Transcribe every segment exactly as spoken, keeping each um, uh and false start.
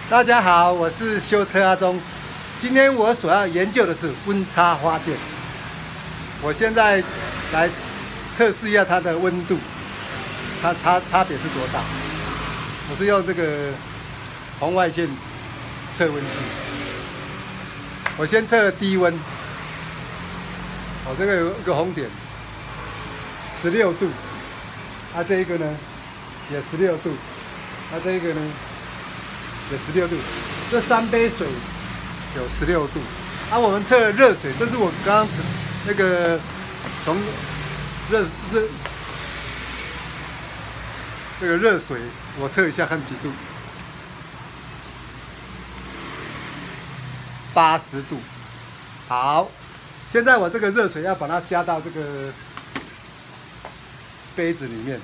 大家好，我是修车阿忠。今天我所要研究的是温差发电。我现在来测试一下它的温度，它差差别是多大？我是用这个红外线测温器。我先测低温，我、哦、这个有一个红点，十六度。它、啊、这一个呢，也十六度。它、啊、这一个呢？有十六度，这三杯水有十六度。啊，我们测热水，这是我刚刚那个从热热这个热水，我测一下看几度，八十度。好，现在我这个热水要把它加到这个杯子里面。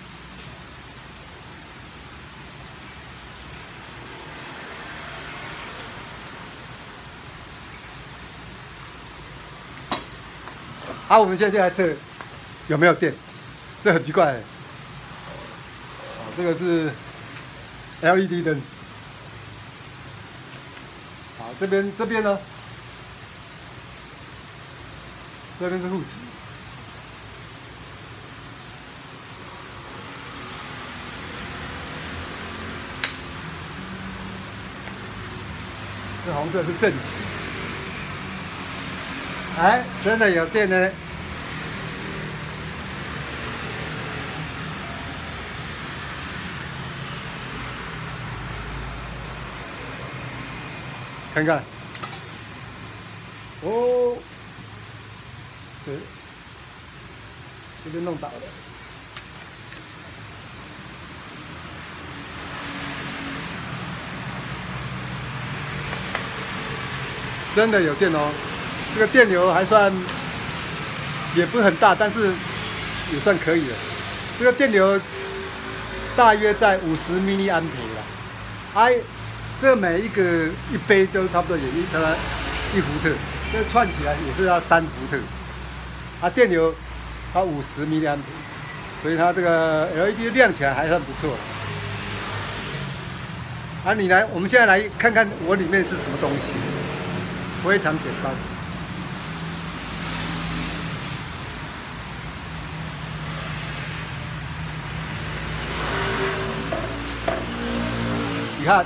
好，我们现在就来测有没有电，这很奇怪。哦，这个是 L E D 灯。好，这边这边呢，这边是负极。这红色是正极。哎，真的有电呢！看看，哦，水这边弄倒了。真的有电哦！这个电流还算也不是很大，但是也算可以了。这个电流大约在五十毫安培了。哎，这每一个一杯都差不多也一它一伏特，这串起来也是要三伏特。它电流它五十毫安培，所以它这个 L E D 亮起来还算不错。啊，你来，我们现在来看看我里面是什么东西，非常简单。你看，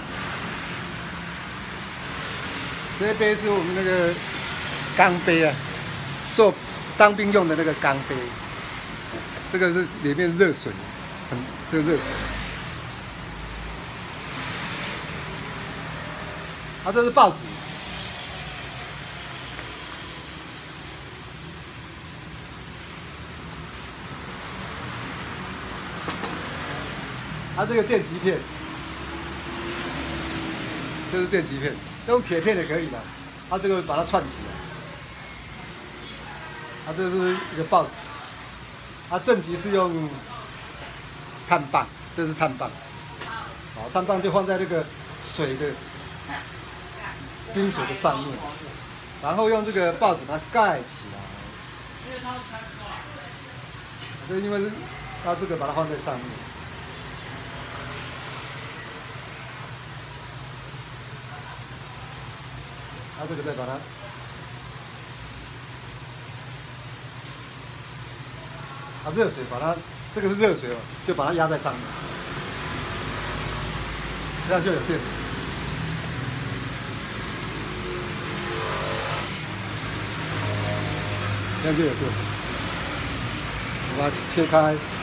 这杯是我们那个钢杯啊，做当兵用的那个钢杯。这个是里面热水，很这个热水。啊，这是报纸。它、啊、这个电极片。这是电极片，用铁片也可以的。它、啊、这个把它串起来。它、啊、这是一个报纸。它、啊、正极是用碳棒，这是碳棒。好，碳棒就放在这个水的冰水的上面，然后用这个报纸把它盖起来。这因为是它这个把它放在上面。它、啊、这个再把它，啊热水把它，这个是热水哦，就把它压在上面，这样就有电。这样就有电。我把它切开。